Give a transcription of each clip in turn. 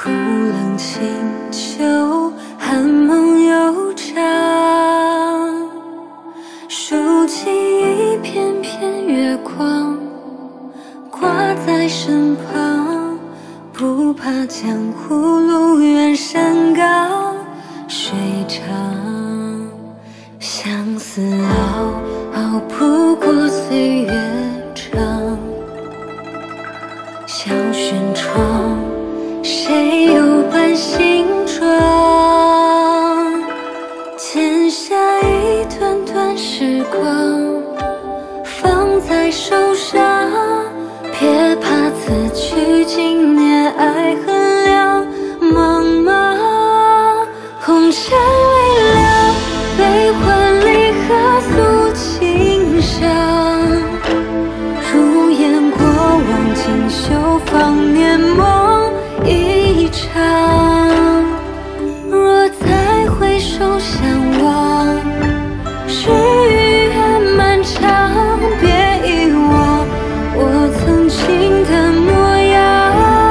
古冷清秋，寒梦悠长，数起一片片月光，挂在身旁，不怕江湖路远山高水长，相思熬熬不过岁月长，小轩窗，谁有伴行装？剪下一段段时光，放在手上，别怕此去经年，爱恨两茫茫。红尘未了，悲欢离合诉情伤，如烟过往锦绣，芳年梦一场。若再回首相望，是余愿漫长，别遗忘我曾经的模样。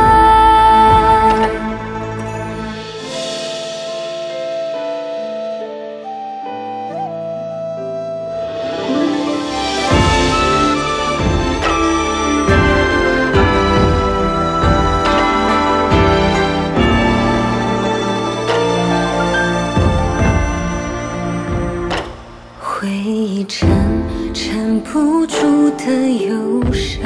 回忆沉不住的忧伤，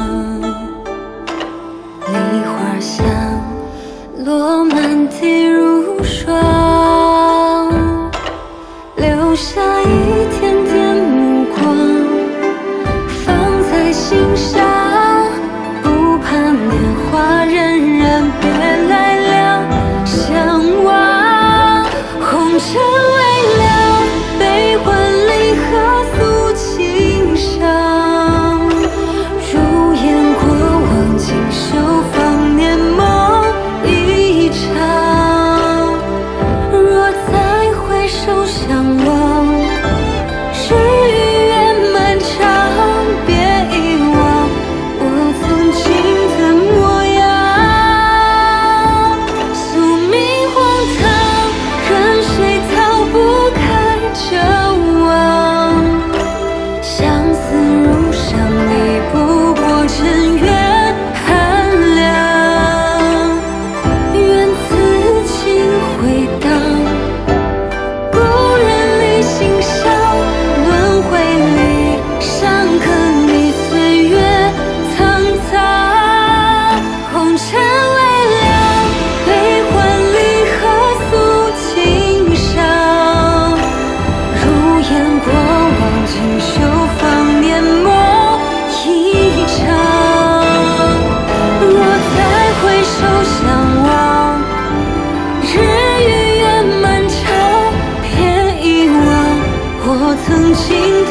梨花香落满地如霜，留下一点点目光，放在心上，不怕年华荏苒，别来两相望。红尘未了，悲欢离合诉情伤，如烟过往锦绣，芳年梦一场。若再回首相望，是余愿漫长，别遗忘我曾经的模样。宿命荒唐，任谁逃不开这网，相思如上，离不过尘缘寒凉。愿此情回荡，故人离心伤，轮回里伤可逆岁月苍苍。红尘未了，悲欢离合诉情伤，如烟过往锦绣，芳年梦一场。若再回首相望，日余愿漫长，别遗忘我曾经